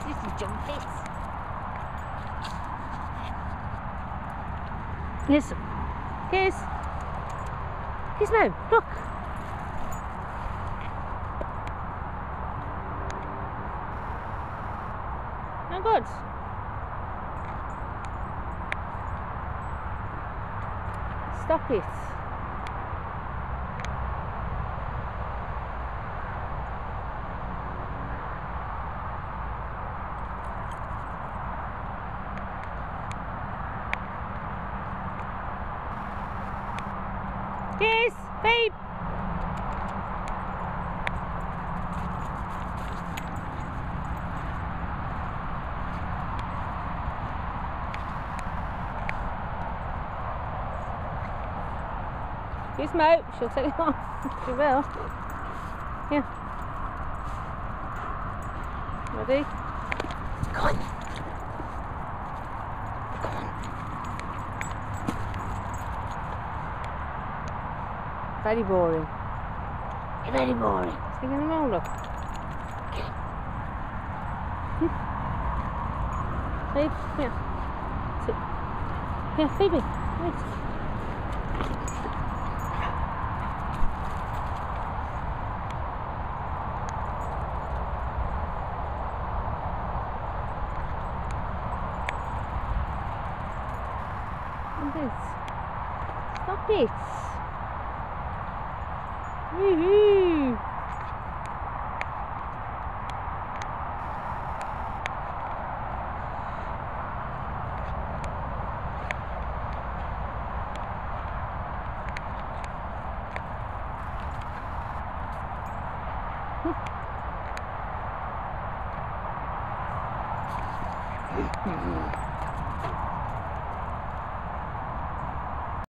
little jumpies. Yes. Kiss. Gizmo, look. Oh good. Stop it. Kiss, Phoebe. Gizmo, she'll take it off. She will. Here. Ready? Come on. Come on. Very boring. You're very boring. Taking them all, look. Phoebe, here. Sit. Here, Phoebe. Wait. Stop it! Woohoo! Mm-hmm.